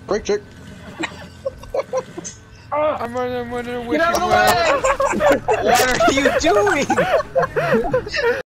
Break check. I'm running with Get out of the way! What are you doing?